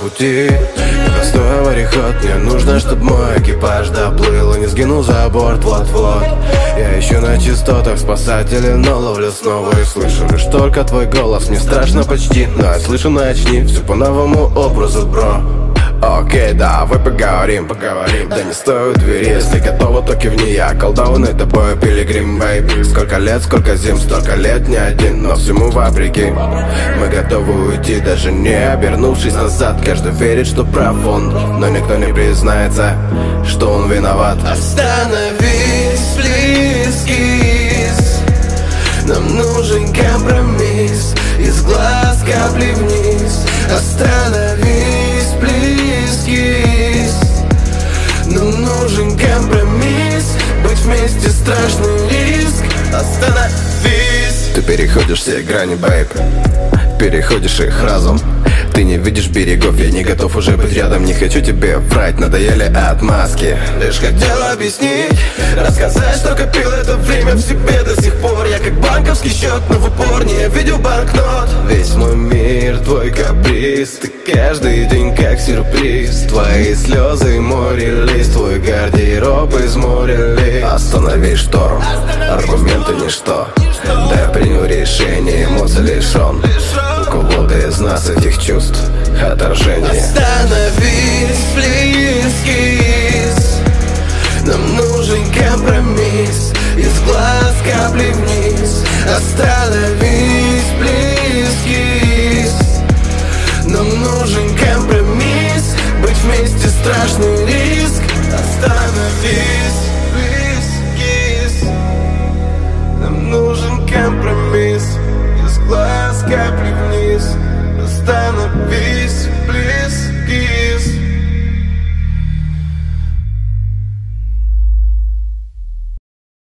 пути. Простой мореход, мне нужно, чтоб мой экипаж доплыл и не сгинул за борт, вот-вот. Я ищу на частотах спасателей, но ловлю снова и слышу лишь только твой голос. Мне страшно почти, но я слышу, начни все по новому образу, бро. Окей, давай поговорим. Да не стоит двери, если готова, то кивни. Я колдованный тобой пилигрим, бэйби. Сколько лет, сколько зим, столько лет не один, но всему вопреки. Мы готовы уйти, даже не обернувшись назад. Каждый верит, что прав он, но никто не признается, что он виноват. Остановись, please, kiss. Нам нужен компромисс, из глаз капли вниз. Остановись, please, kiss. Нам нужен компромисс, быть вместе страшный риск. Остановись. Ты переходишь все грани, бэйб, переходишь их разум. Ты не видишь берегов, я не готов уже быть рядом. Не хочу тебе врать, надоели отмазки. Лишь хотел объяснить, рассказать, что копил это время в себе до сих пор. Я как банковский счет, но в упор не видел банкнот. Весь мой мир твой каприз, ты каждый день как сюрприз. Твои слезы, море лист, твой гардероб из моря лист. Останови шторм, аргументы ничто. Да я принял решение, эмоций лишен. У кого-то из нас этих чувств отторжение. Остановись, please, kiss. Нам нужен компромисс, из глаз капли вниз. Остановись, please, kiss. Нам нужен компромисс, быть вместе страшный риск.